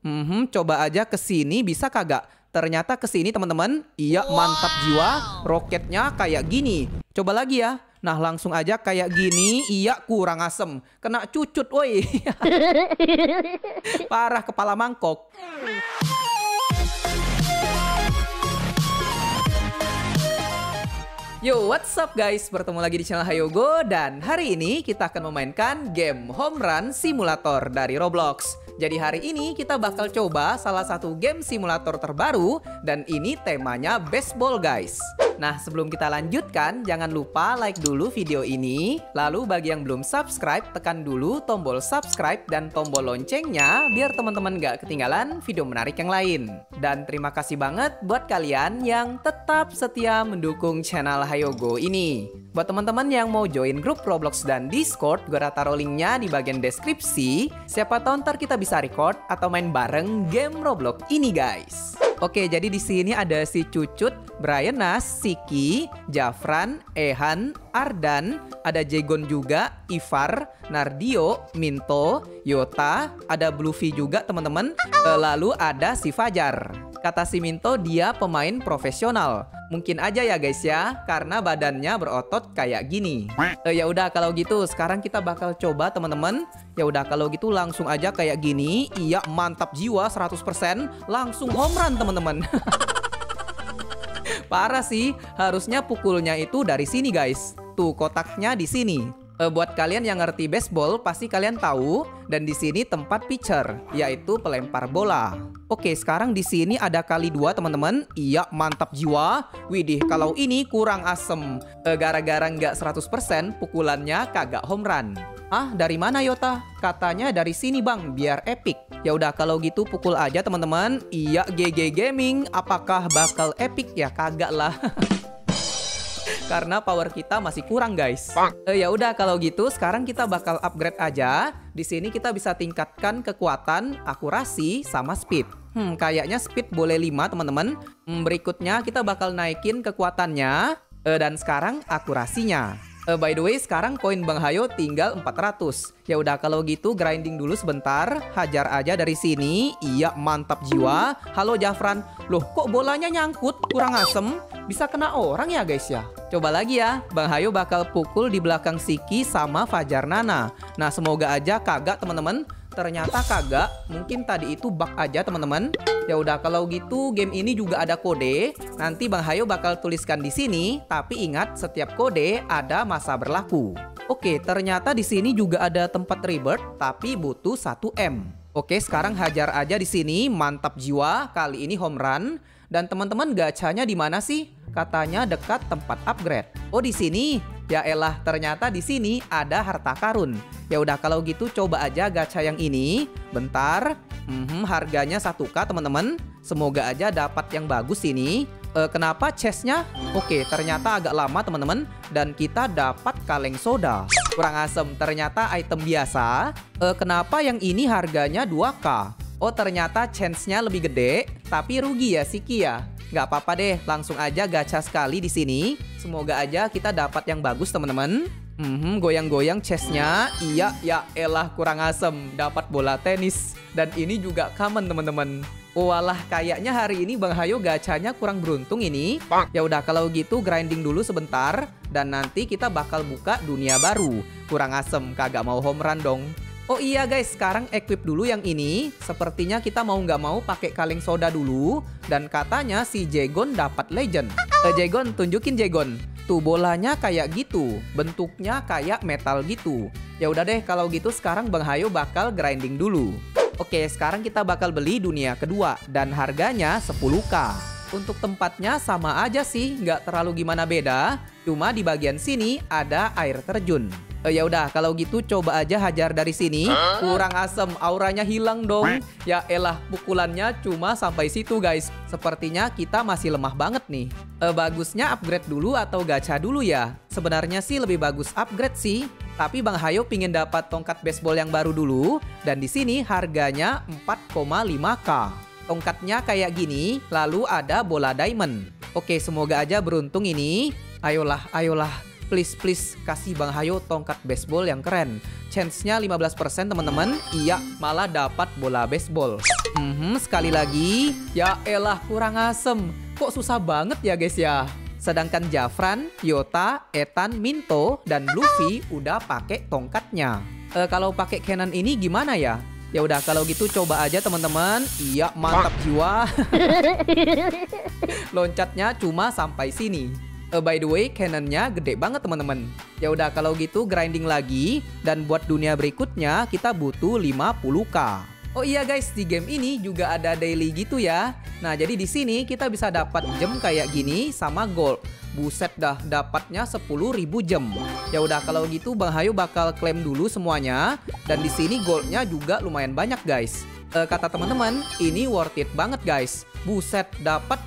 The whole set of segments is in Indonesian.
Coba aja ke sini bisa kagak? Ternyata ke sini teman-teman. Iya, mantap jiwa. Roketnya kayak gini. Coba lagi ya. Nah, langsung aja kayak gini. Iya, kurang asem. Kena cucut, woi. Parah kepala mangkok. Yo, what's up guys? Bertemu lagi di channel Hayogo. Dan hari ini kita akan memainkan game Home Run Simulator dari Roblox. Jadi hari ini kita bakal coba salah satu game simulator terbaru. Dan ini temanya baseball guys. Nah, sebelum kita lanjutkan, jangan lupa like dulu video ini. Lalu bagi yang belum subscribe, tekan dulu tombol subscribe dan tombol loncengnya biar teman-teman gak ketinggalan video menarik yang lain. Dan terima kasih banget buat kalian yang tetap setia mendukung channel Hayogo ini. Buat teman-teman yang mau join grup Roblox dan Discord, gue udah taruh linknya di bagian deskripsi. Siapa tahu ntar kita bisa record atau main bareng game Roblox ini guys. Oke, jadi di sini ada si Cucut, Brian Nas, Siki, Jafran, Ehan, Ardan, ada Jegon juga, Ivar, Nardio, Minto, Yota, ada Bluffy juga teman-teman. Lalu ada si Fajar. Kata si Minto dia pemain profesional. Mungkin aja ya guys ya, karena badannya berotot kayak gini. Ya udah kalau gitu sekarang kita bakal coba teman-teman. Ya udah kalau gitu langsung aja kayak gini. Iya, mantap jiwa 100%. Langsung home run teman-teman. Parah sih, harusnya pukulnya itu dari sini guys. Tuh kotaknya di sini. Buat kalian yang ngerti baseball pasti kalian tahu, dan di sini tempat pitcher, yaitu pelempar bola. Oke, sekarang di sini ada kali 2 teman-teman. Iya, mantap jiwa. Widih, kalau ini kurang asem. Gara-gara nggak 100% pukulannya kagak home run. Ah, dari mana Yota? Katanya dari sini bang, biar epic. Ya udah kalau gitu pukul aja teman-teman. Iya, GG Gaming. Apakah bakal epic ya? Kagak lah. Karena power kita masih kurang guys. Ya udah kalau gitu sekarang kita bakal upgrade aja. Di sini kita bisa tingkatkan kekuatan, akurasi, sama speed. Kayaknya speed boleh 5 teman-teman. Berikutnya kita bakal naikin kekuatannya. Dan sekarang akurasinya. By the way, sekarang koin Bang Hayo tinggal 400. Ya udah kalau gitu grinding dulu sebentar. Hajar aja dari sini. Iya, mantap jiwa. Halo Jafran. Loh, kok bolanya nyangkut? Kurang asem. Bisa kena orang ya guys ya. Coba lagi ya. Bang Hayo bakal pukul di belakang Siki sama Fajar Nana. Nah, semoga aja kagak teman-teman. Ternyata kagak. Mungkin tadi itu bug aja teman-teman. Ya udah kalau gitu game ini juga ada kode. Nanti Bang Hayo bakal tuliskan di sini, tapi ingat setiap kode ada masa berlaku. Oke, ternyata di sini juga ada tempat rebirth, tapi butuh 1M. Oke, sekarang hajar aja di sini, mantap jiwa. Kali ini home run. Dan teman-teman gacanya di mana sih? Katanya dekat tempat upgrade. Oh, di sini. Ya elah, ternyata di sini ada harta karun. Ya udah kalau gitu coba aja gacha yang ini. Bentar. Harganya 1K teman-teman. Semoga aja dapat yang bagus ini. Kenapa chestnya? Oke, ternyata agak lama teman-teman. Dan kita dapat kaleng soda. Kurang asem, ternyata item biasa. Kenapa yang ini harganya 2K? Oh, ternyata chance-nya lebih gede. Tapi rugi ya Siki ya. Nggak apa-apa deh, langsung aja gacha sekali di sini. Semoga aja kita dapat yang bagus teman-teman. Goyang-goyang chestnya. Iya, ya elah kurang asem. Dapat bola tenis. Dan ini juga common teman-teman. Walah, kayaknya hari ini Bang Hayo gacanya kurang beruntung ini. Ya udah kalau gitu grinding dulu sebentar. Dan nanti kita bakal buka dunia baru. Kurang asem, kagak mau home run dong. Oh iya guys, sekarang equip dulu yang ini. Sepertinya kita mau nggak mau pakai kaleng soda dulu. Dan katanya si Jegon dapat legend. Jegon, tunjukin Jegon. Tuh bolanya kayak gitu. Bentuknya kayak metal gitu. Ya udah deh, kalau gitu sekarang Bang Hayo bakal grinding dulu. Oke, sekarang kita bakal beli dunia kedua. Dan harganya 10K. Untuk tempatnya sama aja sih, nggak terlalu gimana beda. Cuma di bagian sini ada air terjun. Ya udah kalau gitu coba aja hajar dari sini. Kurang asem, auranya hilang dong. Ya elah, pukulannya cuma sampai situ guys. Sepertinya kita masih lemah banget nih. Bagusnya upgrade dulu atau gacha dulu ya? Sebenarnya sih lebih bagus upgrade sih. Tapi Bang Hayo pingin dapat tongkat baseball yang baru dulu. Dan di sini harganya 4,5K. Tongkatnya kayak gini, lalu ada bola diamond. Oke, semoga aja beruntung ini. Ayolah, ayolah. please kasih Bang Hayo tongkat baseball yang keren. Chance-nya 15% teman-teman. Iya, malah dapat bola baseball. Sekali lagi. Ya elah, kurang asem. Kok susah banget ya guys ya. Sedangkan Jafran, Yota, Ethan, Minto, dan Luffy udah pakai tongkatnya. Kalau pakai cannon ini gimana ya? Ya udah kalau gitu coba aja teman-teman. Iya, mantap jiwa. Loncatnya cuma sampai sini. By the way, cannonnya gede banget teman-teman. Ya udah kalau gitu grinding lagi, dan buat dunia berikutnya kita butuh 50k. Oh iya guys, di game ini juga ada daily gitu ya. Nah, jadi di sini kita bisa dapat gem kayak gini sama gold. Buset dah, dapatnya 10.000 gem. Ya udah kalau gitu Bang Hayo bakal klaim dulu semuanya. Dan di sini goldnya juga lumayan banyak guys. Kata teman-teman, ini worth it banget guys. Buset, dapat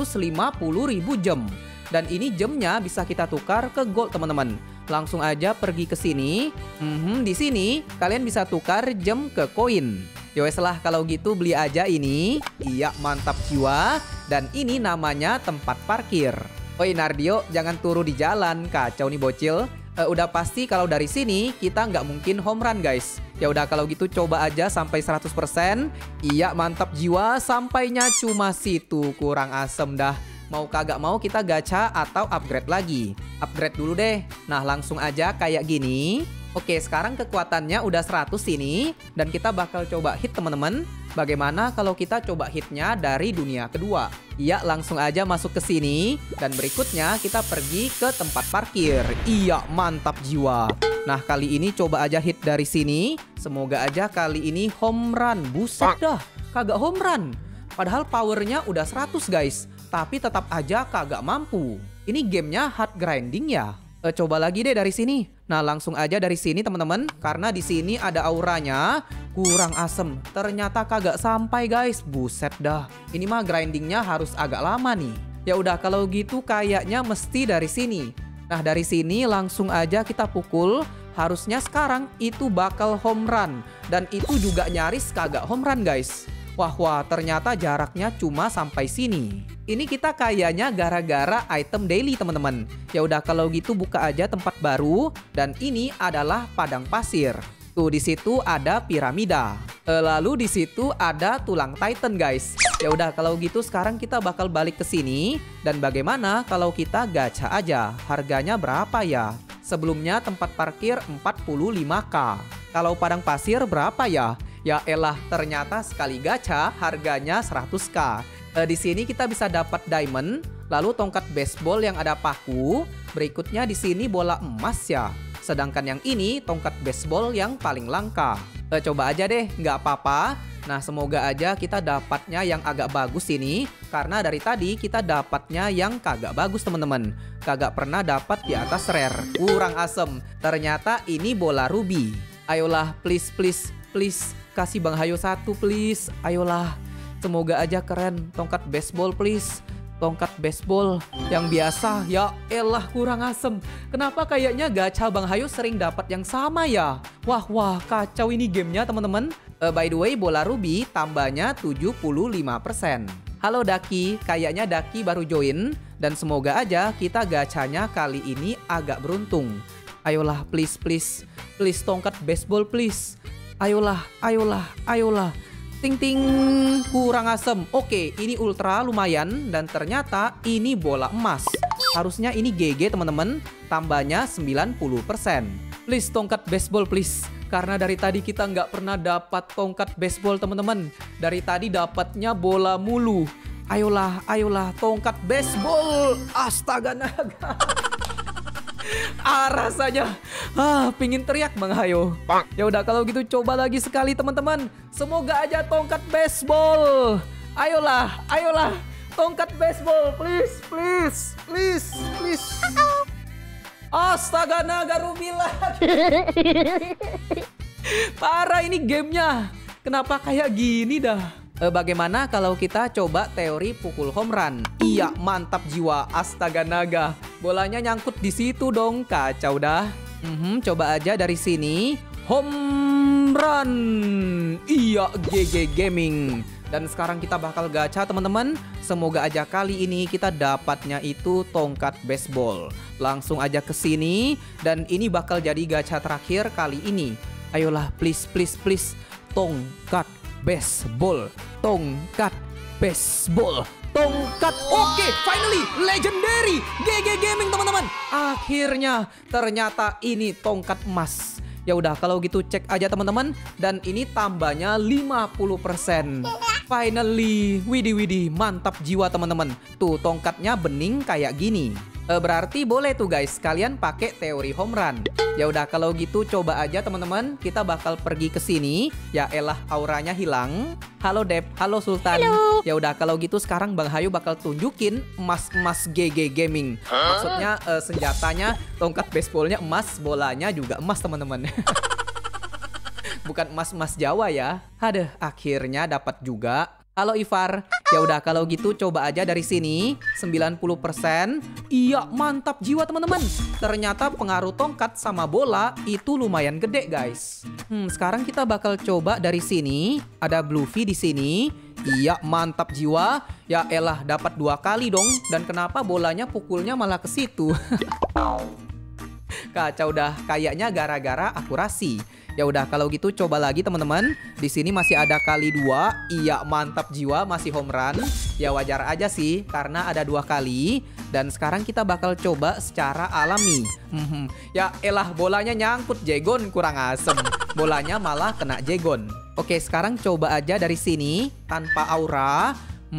250.000 gem. Dan ini gemnya bisa kita tukar ke gold teman-teman. Langsung aja pergi ke sini. Di sini kalian bisa tukar gem ke koin. Yowes lah kalau gitu beli aja ini. Iya, mantap jiwa. Dan ini namanya tempat parkir. Oi Nardio, jangan turu di jalan, kacau nih bocil. Udah pasti kalau dari sini kita nggak mungkin home run guys. Ya udah kalau gitu coba aja sampai 100%. Iya, mantap jiwa, sampainya cuma situ, kurang asem dah. Mau kagak mau kita gacha atau upgrade lagi. Upgrade dulu deh. Nah, langsung aja kayak gini. Oke, sekarang kekuatannya udah 100 ini. Dan kita bakal coba hit teman-teman. Bagaimana kalau kita coba hitnya dari dunia kedua? Iya, langsung aja masuk ke sini. Dan berikutnya kita pergi ke tempat parkir. Iya, mantap jiwa. Nah, kali ini coba aja hit dari sini. Semoga aja kali ini home run. Buset dah, kagak home run. Padahal powernya udah 100 guys. Tapi tetap aja kagak mampu. Ini gamenya hard grinding ya? Coba lagi deh dari sini. Nah, langsung aja dari sini teman-teman. Karena di sini ada auranya. Kurang asem. Ternyata kagak sampai guys. Buset dah. Ini mah grindingnya harus agak lama nih. Ya udah kalau gitu kayaknya mesti dari sini. Nah, dari sini langsung aja kita pukul. Harusnya sekarang itu bakal home run. Dan itu juga nyaris kagak home run guys. Wah, ternyata jaraknya cuma sampai sini. Ini kita kayaknya gara-gara item daily teman-teman. Ya udah kalau gitu buka aja tempat baru, dan ini adalah padang pasir. Tuh di situ ada piramida. Lalu di situ ada tulang Titan guys. Ya udah kalau gitu sekarang kita bakal balik ke sini, dan bagaimana kalau kita gacha aja? Harganya berapa ya? Sebelumnya tempat parkir 45k. Kalau padang pasir berapa ya? Ya elah, ternyata sekali gacha harganya 100k. Di sini kita bisa dapat diamond, lalu tongkat baseball yang ada paku, berikutnya di sini bola emas ya. Sedangkan yang ini tongkat baseball yang paling langka. Coba aja deh, nggak apa-apa. Nah, semoga aja kita dapatnya yang agak bagus ini, karena dari tadi kita dapatnya yang kagak bagus teman-teman. Kagak pernah dapat di atas rare. Kurang asem. Ternyata ini bola ruby. Ayolah, please kasih Bang Hayo satu please. Ayolah. Semoga aja keren. Tongkat baseball please. Tongkat baseball yang biasa. Ya elah, kurang asem. Kenapa kayaknya gacha Bang Hayo sering dapat yang sama ya? Wah, kacau ini gamenya teman-teman. By the way, bola ruby tambahnya 75%. Halo Daki, kayaknya Daki baru join. Dan semoga aja kita gachanya kali ini agak beruntung. Ayolah, please tongkat baseball please. Ayolah. Ting, kurang asem. Oke, ini ultra lumayan. Dan ternyata ini bola emas. Harusnya ini GG teman-teman. Tambahnya 90%. Please tongkat baseball please. Karena dari tadi kita nggak pernah dapat tongkat baseball teman-teman. Dari tadi dapatnya bola mulu. Ayolah, tongkat baseball. Astaga naga. Rasanya pingin teriak Bang Hayo. Ya udah kalau gitu coba lagi sekali teman-teman. Semoga aja tongkat baseball. Ayolah, tongkat baseball please. Astaga naga ruby lagi. Parah ini gamenya. Kenapa kayak gini dah? Bagaimana kalau kita coba teori pukul home run? Iya, mantap jiwa. Astaga naga. Bolanya nyangkut di situ dong. Kacau dah. Coba aja dari sini. Home run. Iya, GG Gaming. Dan sekarang kita bakal gacha teman-teman. Semoga aja kali ini kita dapatnya itu tongkat baseball. Langsung aja ke sini. Dan ini bakal jadi gacha terakhir kali ini. Ayolah please please please. Tongkat baseball. Tongkat baseball. Tongkat. Oke, finally legendary GG Gaming teman-teman. Akhirnya ternyata ini tongkat emas. Ya udah kalau gitu cek aja teman-teman. Dan ini tambahnya 50%. Finally, widih mantap jiwa teman-teman. Tuh tongkatnya bening kayak gini. Berarti boleh tuh guys kalian pakai teori home run. Ya udah kalau gitu coba aja teman-teman. Kita bakal pergi ke sini. Ya elah auranya hilang. Halo Dep, halo Sultan. Halo. Ya udah kalau gitu sekarang Bang Hayu bakal tunjukin emas GG Gaming. Maksudnya senjatanya tongkat baseballnya emas, bolanya juga emas teman-teman. Bukan emas Jawa ya. Aduh, akhirnya dapat juga. Halo Ivar. Ya udah kalau gitu coba aja dari sini 90%. Iya, mantap jiwa teman-teman. Ternyata pengaruh tongkat sama bola itu lumayan gede, guys. Sekarang kita bakal coba dari sini. Ada Bluffy di sini. Iya, mantap jiwa. Ya elah, dapat 2 kali dong. Dan kenapa bolanya pukulnya malah ke situ? Kacau dah, kayaknya gara-gara akurasi. Ya udah kalau gitu coba lagi teman-teman. Di sini masih ada kali 2. Iya, mantap jiwa, masih home run. Ya wajar aja sih karena ada 2 kali. Dan sekarang kita bakal coba secara alami. Ya elah, bolanya nyangkut Jegon, kurang asem. Bolanya malah kena Jegon. Oke, sekarang coba aja dari sini tanpa aura.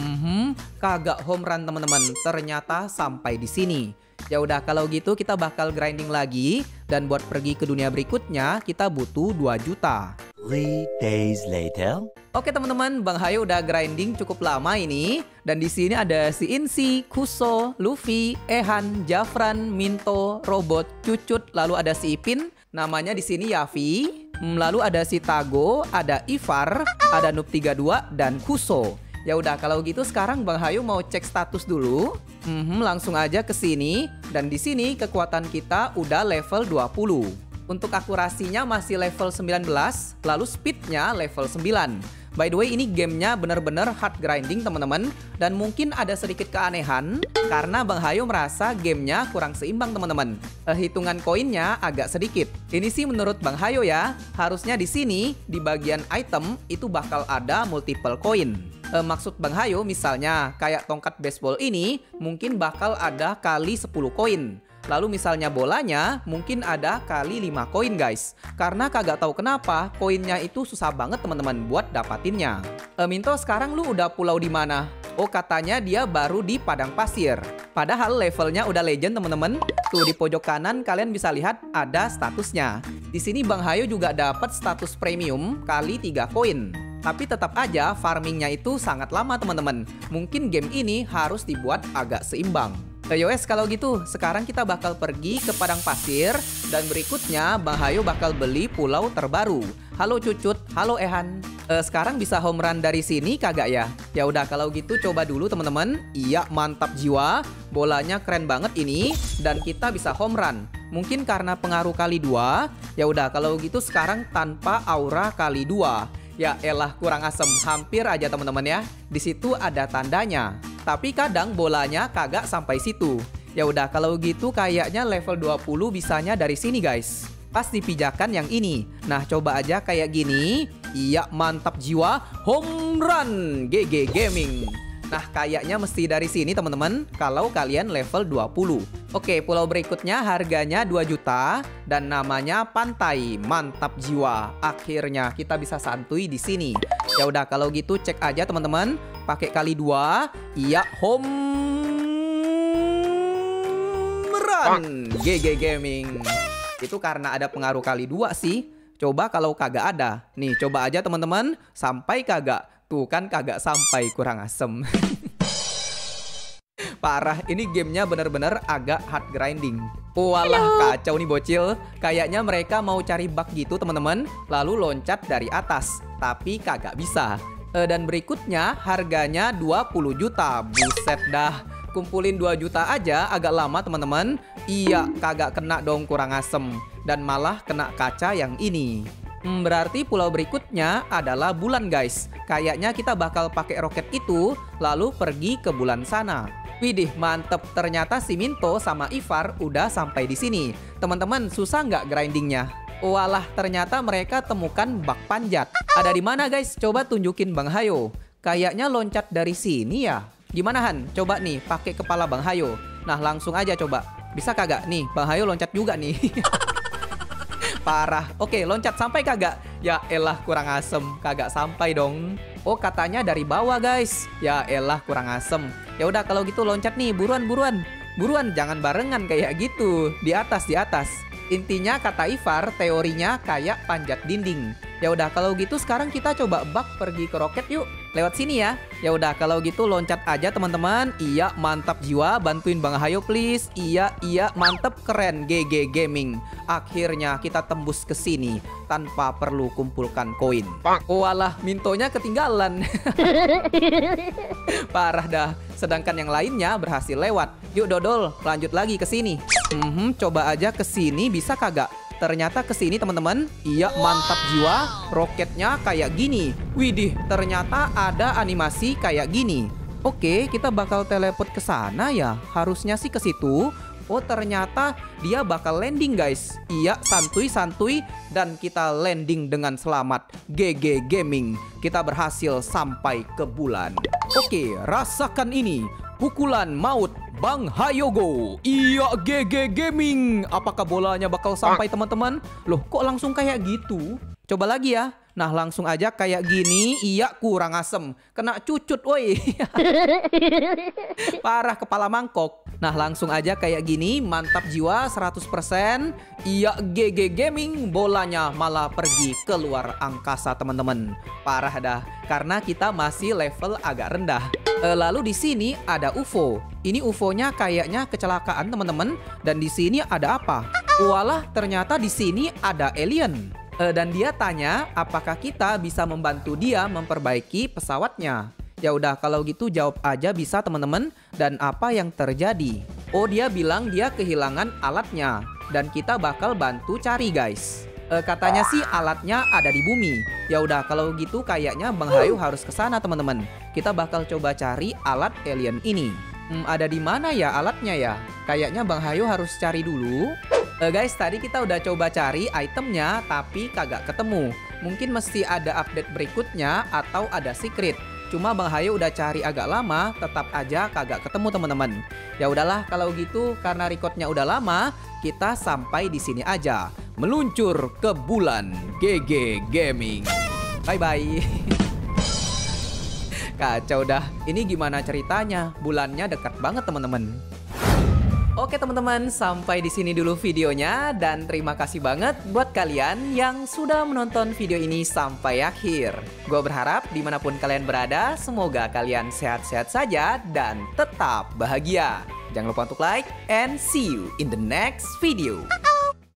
Kagak home run teman-teman. Ternyata sampai di sini. Ya udah kalau gitu kita bakal grinding lagi. Dan buat pergi ke dunia berikutnya kita butuh 2 juta. 3 days later. Oke teman-teman, Bang Hayu udah grinding cukup lama ini. Dan di sini ada si Insi, Kuso, Luffy, Ehan, Jafran, Minto, Robot, Cucut, lalu ada si Ipin. Namanya di sini Yavi. Lalu ada si Tago, ada Ivar, ada Noob 32 dan Kuso. Ya udah kalau gitu sekarang Bang Hayu mau cek status dulu. Langsung aja ke sini. Dan di sini kekuatan kita udah level 20. Untuk akurasinya masih level 19, lalu speednya level 9. By the way, ini gamenya bener-bener hard grinding teman-teman. Dan mungkin ada sedikit keanehan karena Bang Hayu merasa gamenya kurang seimbang teman-teman. Hitungan koinnya agak sedikit. Ini sih menurut Bang Hayu ya. Harusnya di sini di bagian item itu bakal ada multiple koin. Maksud Bang Hayu misalnya kayak tongkat baseball ini mungkin bakal ada kali 10 koin. Lalu misalnya bolanya mungkin ada kali 5 koin guys. Karena kagak tahu kenapa koinnya itu susah banget teman-teman buat dapatinnya. Minto sekarang lu udah pulau di mana? Oh katanya dia baru di padang pasir. Padahal levelnya udah legend teman-teman. Tuh di pojok kanan kalian bisa lihat ada statusnya. Di sini Bang Hayu juga dapat status premium kali 3 koin. Tapi tetap aja farmingnya itu sangat lama teman-teman. Mungkin game ini harus dibuat agak seimbang. Yowes kalau gitu sekarang kita bakal pergi ke padang pasir. Dan berikutnya Bang Hayu bakal beli pulau terbaru. Halo Cucut, halo Ehan. Sekarang bisa home run dari sini kagak ya? Ya udah kalau gitu coba dulu teman-teman. Iya mantap jiwa. Bolanya keren banget ini. Dan kita bisa home run. Mungkin karena pengaruh kali 2. Ya udah kalau gitu sekarang tanpa aura kali 2. Ya elah kurang asem, hampir aja teman-teman ya. Di situ ada tandanya. Tapi kadang bolanya kagak sampai situ. Ya udah kalau gitu kayaknya level 20 bisanya dari sini guys. Pas dipijakan yang ini. Nah coba aja kayak gini. Iya mantap jiwa, home run GG Gaming. Nah kayaknya mesti dari sini teman-teman kalau kalian level 20. Oke, pulau berikutnya harganya 2 juta dan namanya Pantai. Mantap jiwa. Akhirnya kita bisa santuy di sini. Ya udah kalau gitu cek aja teman-teman. Pakai kali 2. Iya, home run GG Gaming. Itu karena ada pengaruh kali 2 sih. Coba kalau kagak ada. Nih, coba aja teman-teman. Sampai kagak. Tuh kan kagak sampai, kurang asem. Parah, ini gamenya bener-bener agak hard grinding. Walah, kacau nih bocil. Kayaknya mereka mau cari bug gitu teman-teman. Lalu loncat dari atas. Tapi kagak bisa. Dan berikutnya harganya 20 juta. Buset dah. Kumpulin 2 juta aja agak lama teman-teman. Iya, kagak kena dong, kurang asem. Dan malah kena kaca yang ini. Berarti pulau berikutnya adalah bulan guys. Kayaknya kita bakal pakai roket itu lalu pergi ke bulan sana. Widih, mantep. Ternyata si Minto sama Ivar udah sampai di sini. Teman-teman, susah nggak grindingnya? Walah, ternyata mereka temukan bak panjat. Ada di mana guys? Coba tunjukin Bang Hayo. Kayaknya loncat dari sini ya. Gimana Han? Coba nih, pakai kepala Bang Hayo. Nah, langsung aja coba. Bisa kagak? Nih, Bang Hayo loncat juga nih. Parah. Oke, loncat sampai kagak? Ya elah, kurang asem. Kagak sampai dong. Oh, katanya dari bawah guys. Ya elah, kurang asem. Ya udah kalau gitu loncat nih, buruan. Buruan, jangan barengan kayak gitu. Di atas. Intinya kata Ivar, teorinya kayak panjat dinding. Ya udah kalau gitu sekarang kita coba bak pergi ke roket yuk. Lewat sini ya. Ya udah kalau gitu loncat aja teman-teman. Iya, mantap jiwa. Bantuin Bang Hayo please. Iya, mantep, keren. GG Gaming. Akhirnya kita tembus ke sini tanpa perlu kumpulkan koin. Walah, Mintonya ketinggalan. Parah dah. Sedangkan yang lainnya berhasil lewat. Yuk Dodol, lanjut lagi ke sini. Coba aja ke sini, bisa kagak? Ternyata ke sini teman-teman. Iya, mantap jiwa. Roketnya kayak gini. Widih, ternyata ada animasi kayak gini. Oke, kita bakal teleport ke sana ya. Harusnya sih ke situ. Oh, ternyata dia bakal landing guys. Iya, santuy dan kita landing dengan selamat. GG Gaming. Kita berhasil sampai ke bulan. Oke, rasakan ini. Pukulan maut Bang Hayogo. Iya, GG Gaming. Apakah bolanya bakal sampai teman-teman? Loh, kok langsung kayak gitu? Coba lagi ya. Nah, langsung aja kayak gini. Iya, kurang asem. Kena cucut, woi. Parah, kepala mangkok. Nah, langsung aja kayak gini. Mantap jiwa, 100%. Iya, GG Gaming. Bolanya malah pergi ke luar angkasa, teman-teman. Parah dah. Karena kita masih level agak rendah. Lalu di sini ada UFO. Ini UFO-nya kayaknya kecelakaan, teman-teman. Dan di sini ada apa? Walah, ternyata di sini ada alien. Dan dia tanya apakah kita bisa membantu dia memperbaiki pesawatnya. Ya udah kalau gitu jawab aja bisa teman-teman. Dan apa yang terjadi? Oh, dia bilang dia kehilangan alatnya dan kita bakal bantu cari guys. Katanya sih alatnya ada di bumi. Ya udah kalau gitu kayaknya Bang Hayo harus ke sana teman-teman. Kita bakal coba cari alat alien ini. Ada di mana ya alatnya ya? Kayaknya Bang Hayo harus cari dulu. Guys, tadi kita udah coba cari itemnya, tapi kagak ketemu. Mungkin mesti ada update berikutnya atau ada secret. Cuma Bang Hayo udah cari agak lama, tetap aja kagak ketemu teman-teman. Ya udahlah kalau gitu, karena recordnya udah lama, kita sampai di sini aja. Meluncur ke bulan. GG Gaming. Bye bye. Kacau dah. Ini gimana ceritanya? Bulannya dekat banget teman-teman. Oke teman-teman, sampai di sini dulu videonya dan terima kasih banget buat kalian yang sudah menonton video ini sampai akhir. Gue berharap dimanapun kalian berada, semoga kalian sehat-sehat saja dan tetap bahagia. Jangan lupa untuk like and see you in the next video.